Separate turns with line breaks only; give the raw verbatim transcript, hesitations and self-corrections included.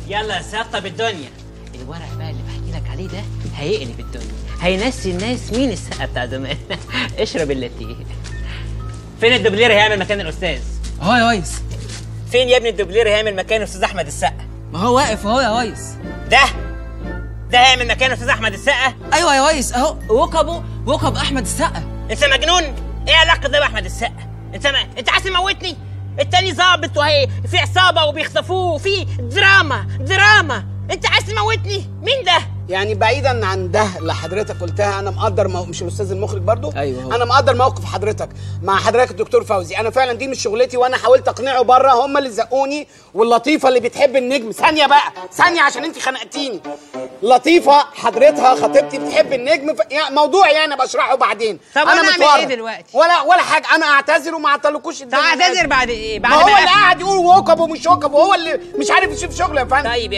يلا سطب الدنيا. الورق بقى اللي بحكي لك عليه ده هيقلب الدنيا، هينسي الناس مين السقا بتاع زمان. اشرب اللاتيه. فين الدوبلير هيعمل مكان الاستاذ؟
اهو يا ريس.
فين يا ابني الدوبلير هيعمل مكان الاستاذ احمد السقا؟
ما هو واقف اهو يا ريس.
ده ده هيعمل مكان الاستاذ احمد السقا؟
ايوه يا ريس اهو ركبه ركب احمد السقا.
انت مجنون؟ ايه علاقه ده باحمد السقا؟ انت ما... انت عايز تموتني؟ التاني ظابط وهي في عصابه وبيخطفوه وفي دراما دراما، انت عايز تموتني؟ مين ده؟
يعني بعيدا عن ده اللي حضرتك قلتها، انا مقدر مو... مش الاستاذ المخرج برضو؟
ايوه هو.
انا مقدر موقف حضرتك مع حضرتك الدكتور فوزي، انا فعلا دي مش شغلتي، وانا حاولت اقنعه بره، هم اللي زقوني. واللطيفه اللي بتحب النجم، ثانيه بقى ثانيه عشان انت خنقتيني. لطيفه حضرتها خطيبتي بتحب النجم، ف... يعني موضوع يعني بشرحه بعدين.
طب
انا
انا اعمل ايه دلوقتي؟
ولا ولا حاجه، انا اعتذر وما اعطلكوش
طب اعتذر بعد ايه؟ بعد
ما هو
ما
اللي قاعد يقول وكب ومش وكب، وهو اللي مش عارف يشوف شغله يا فندم.
طيب